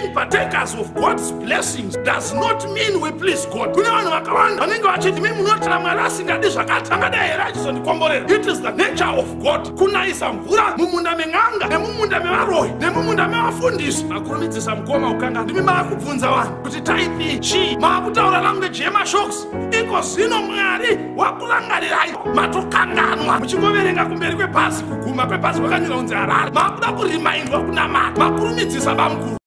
being partakers of God's blessings does not mean we please God. Kune vanhu vakawanda vanenge vachiti mimi munotira Mwari asingadi zvakati angadai here achizondikomborera. It is the nature of God kunaisa mvura mumunda men'anga nemumunda mevaroyi nemumunda mevafundisi. Makurumidzisa mukoma ukanga ndimi maakubvunza vanhu kuti taipi chii maakutaura language yemashoks. Iko zvino Mwari wakurangarirai matokanganwa muchingoverenga kumberi kwebhazi kuguma kwebhazi kwakanyora kunzi Harare. Maakuda kurimaindwa kunamata. Makurumidzisa bamukuru.